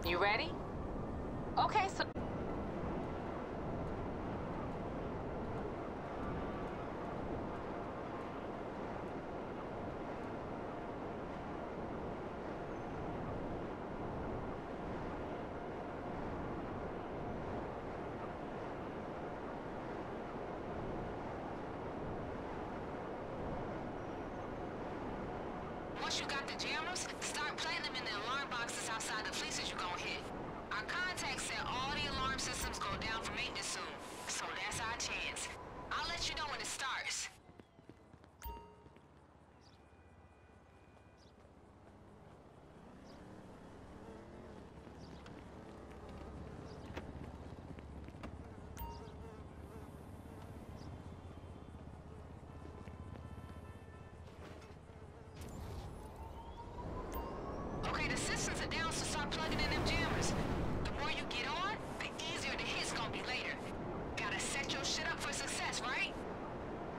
You ready? Okay, so... Once you got the jammers, start planting them in the alarm boxes outside the fleeces you gon' hit. Our contact said all the alarm systems go down for maintenance soon, so that's our chance. I'll let you know when it starts. Okay, the systems are down, so start plugging in them jammers. The more you get on, the easier the hit's gonna be later. Gotta set your shit up for success, right?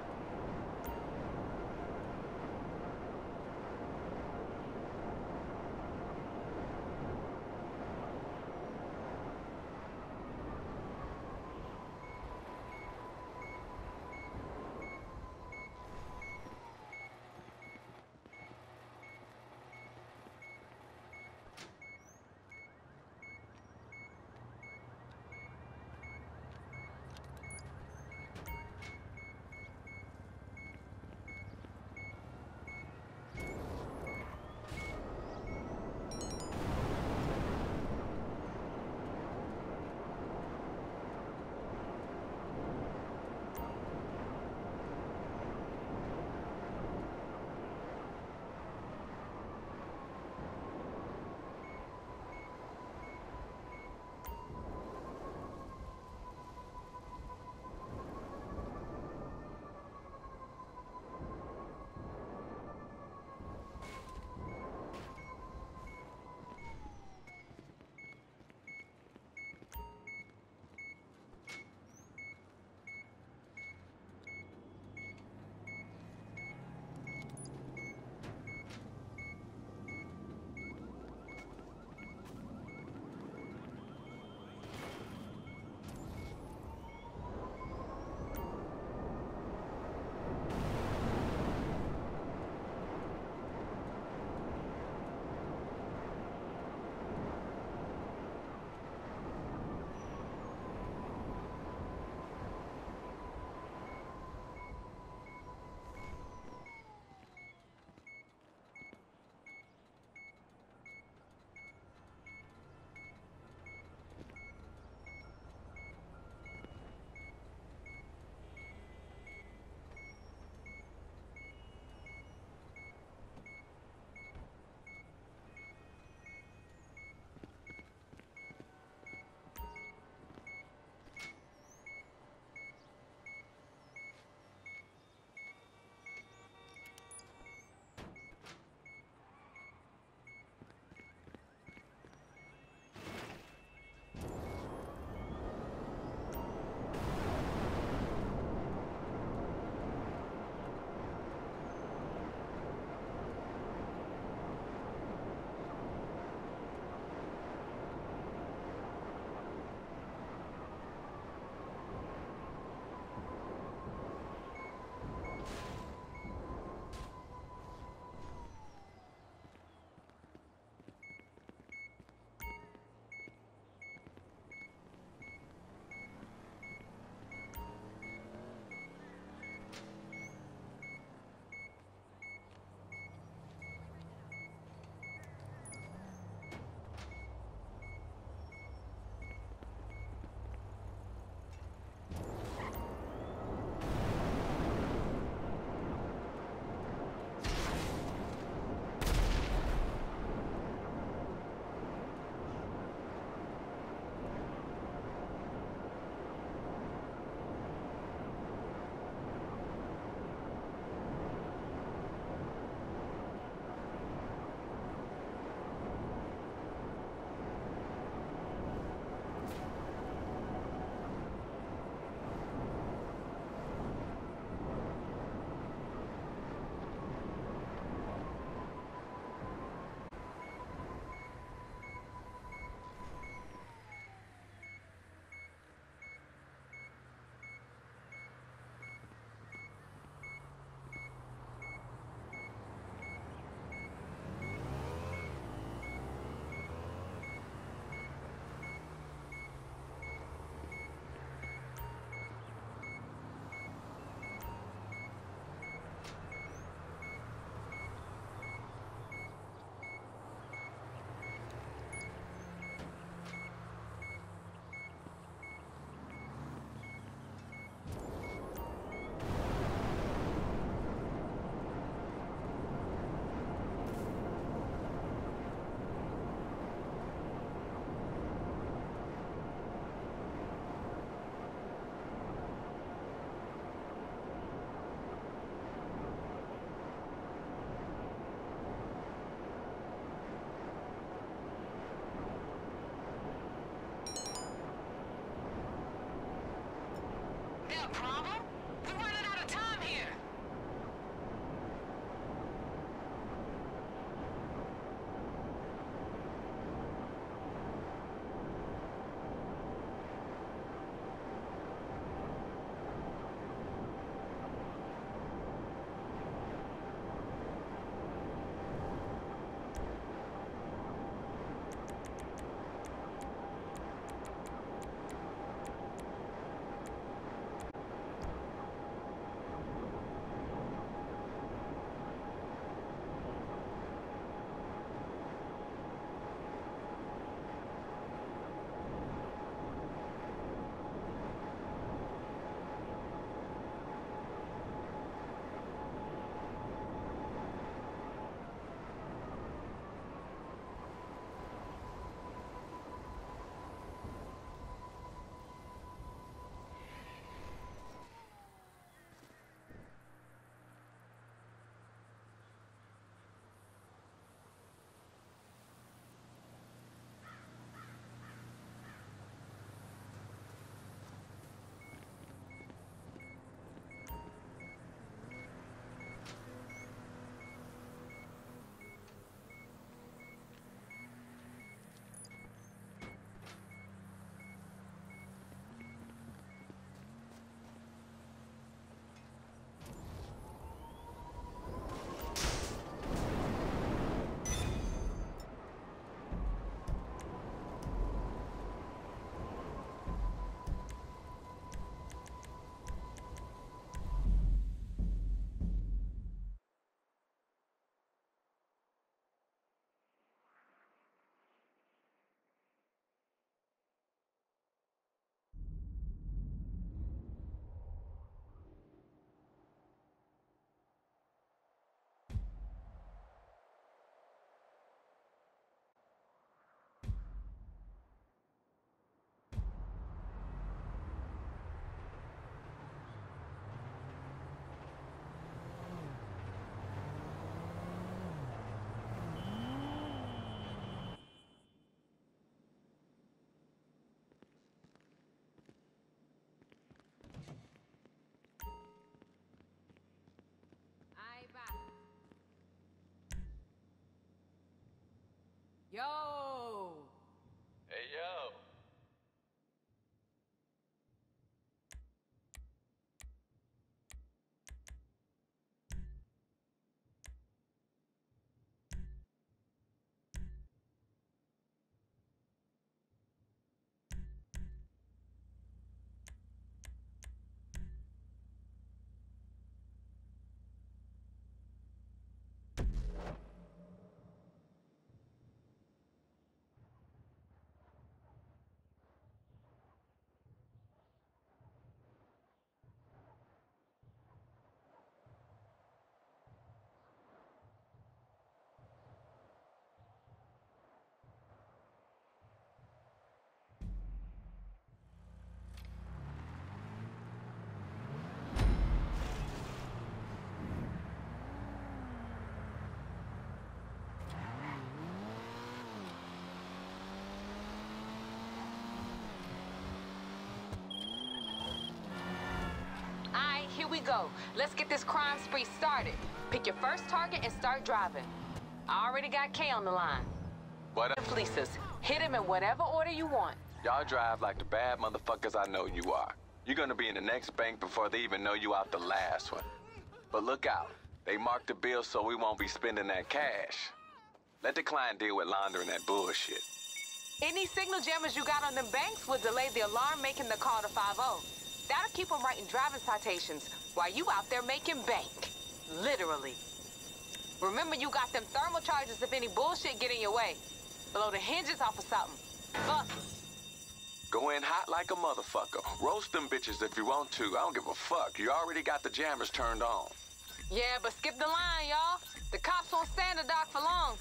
here we go. Let's get this crime spree started. Pick your first target and start driving. I already got Kay on the line. What up? Fleeces. Hit him in whatever order you want. Y'all drive like the bad motherfuckers I know you are. You're gonna be in the next bank before they even know you out the last one. But look out. They marked the bill so we won't be spending that cash. Let the client deal with laundering that bullshit. Any signal jammers you got on them banks will delay the alarm making the call to 5-0. That'll keep them writing driving citations while you out there making bank. Literally. Remember, you got them thermal charges if any bullshit get in your way. Blow the hinges off of something. Fuck it. Go in hot like a motherfucker. Roast them bitches if you want to. I don't give a fuck. You already got the jammers turned on. Yeah, but skip the line, y'all. The cops won't stand the dock for long.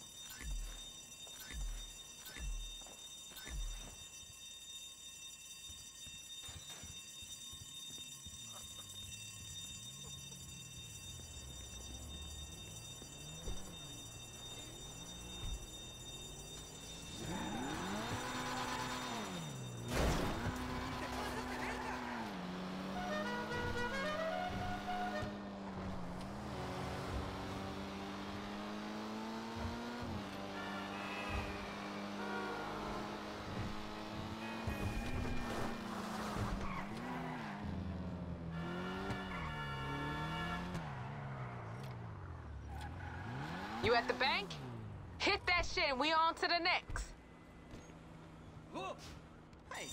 You at the bank? Hit that shit and we on to the next. Hey.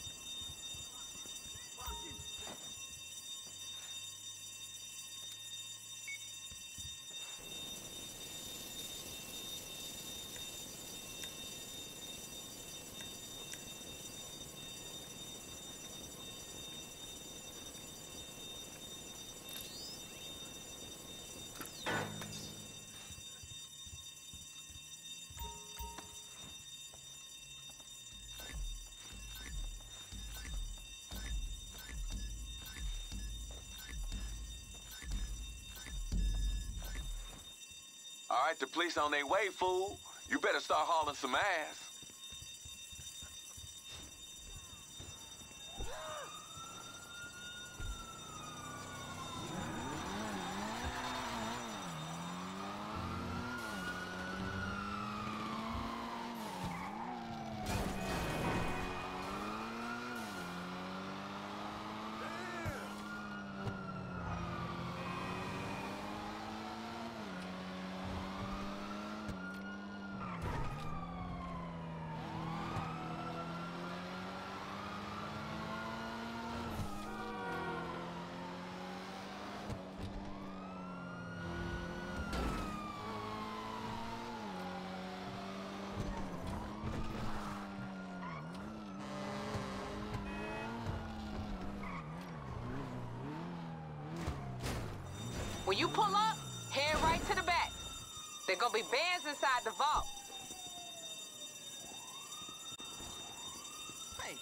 All right, the police on their way, fool. You better start hauling some ass. When you pull up, head right to the back. There gonna be bands inside the vault. Hey.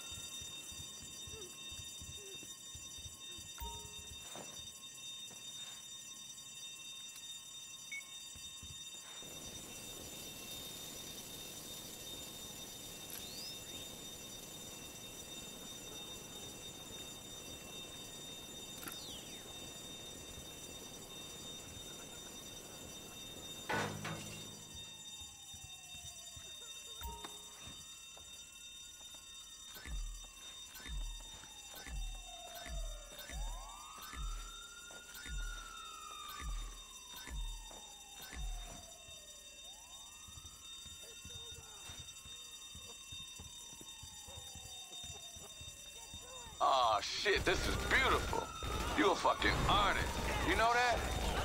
Oh shit, this is beautiful. You a fucking artist. You know that?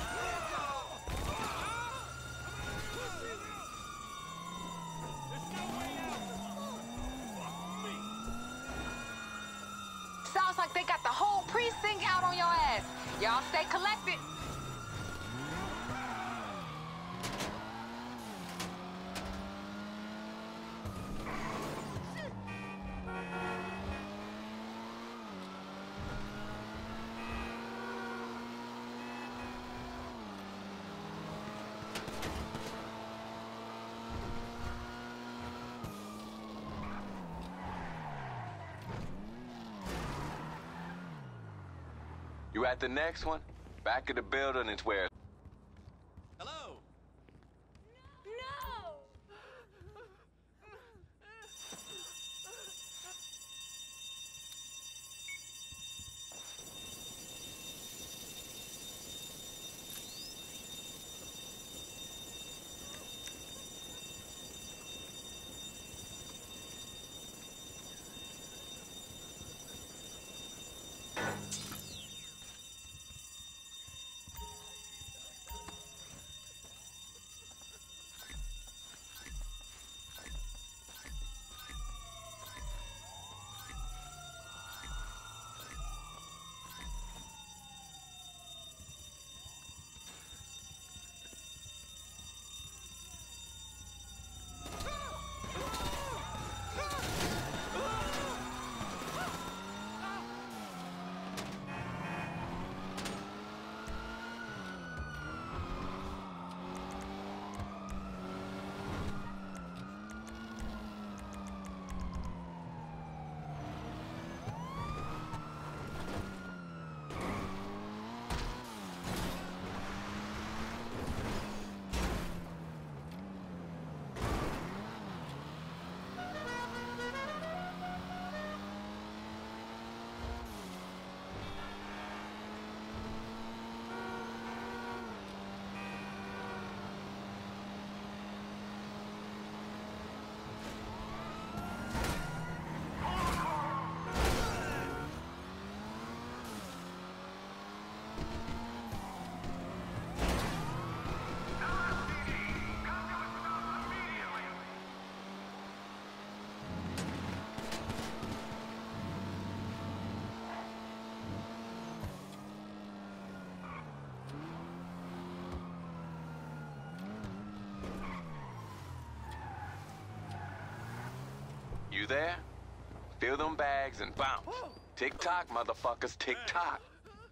Sounds like they got the whole precinct out on your ass. Y'all stay collected. You You at the next one? Back of the building is where... Hello? No! You there? Fill them bags and bounce. Tick-tock, motherfuckers, tick-tock.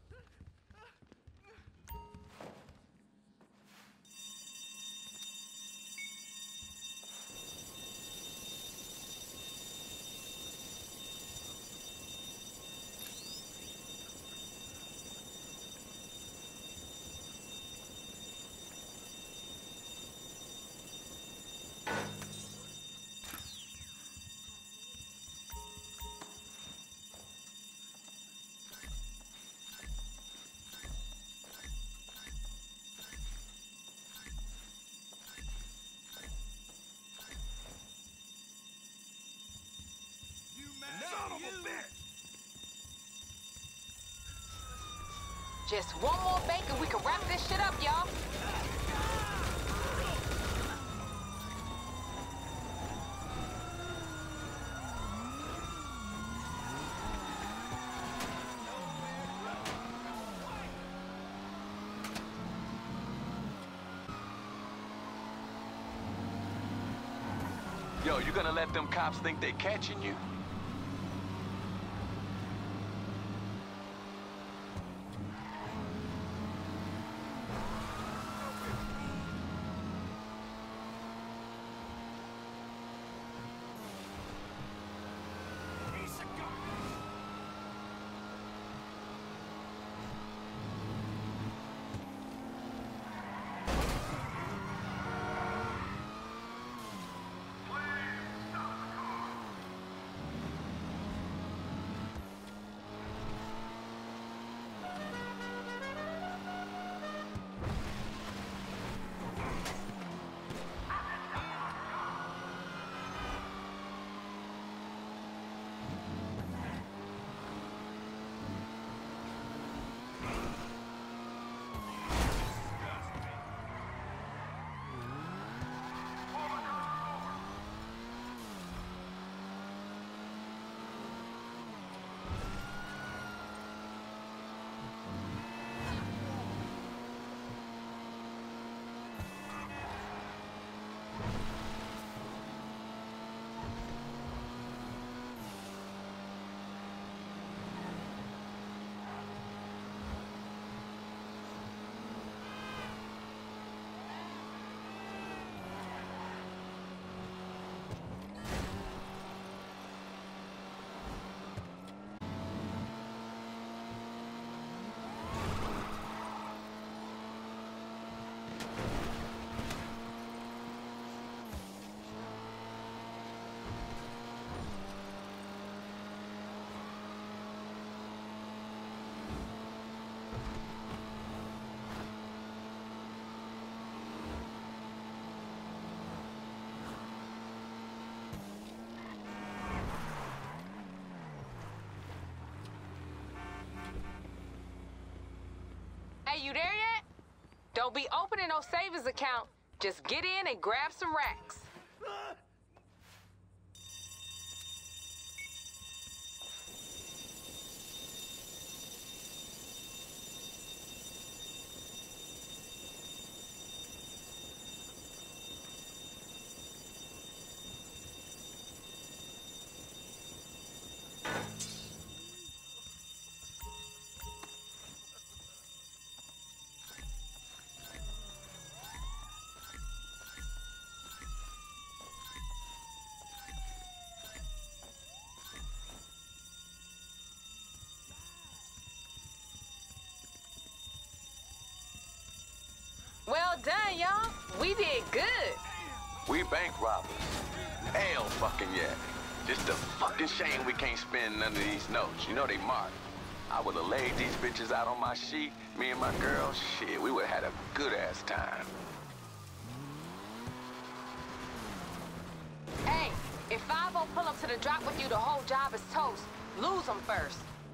Just one more bank and we can wrap this shit up, y'all. Yo, you gonna let them cops think they catching you? Hey, you there yet? Don't be opening no savings account. Just get in and grab some racks. Well done, y'all. We did good. We bank robbers. Hell fucking yeah. Just a fucking shame we can't spend none of these notes. You know they marked. I would've laid these bitches out on my sheet, me and my girl. Shit, we would've had a good-ass time. Hey, if 5-0 pull up to the drop with you, the whole job is toast. Lose them first.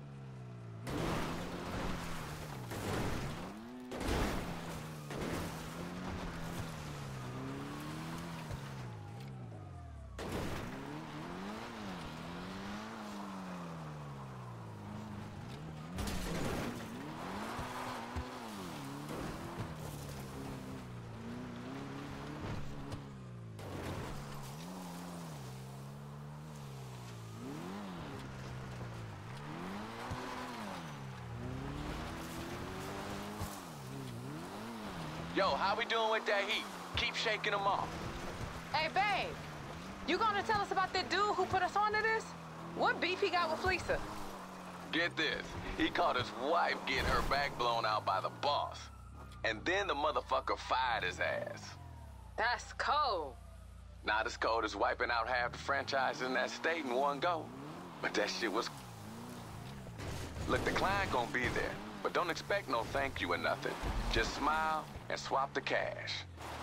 Yo, how we doing with that heat? Keep shaking them off. Hey, babe. You gonna tell us about that dude who put us onto this? What beef he got with Fleeca? Get this. He caught his wife getting her back blown out by the boss. And then the motherfucker fired his ass. That's cold. Not as cold as wiping out half the franchise in that state in one go. But that shit was... Look, the client gonna be there. But don't expect no thank you or nothing. Just smile and swap the cash.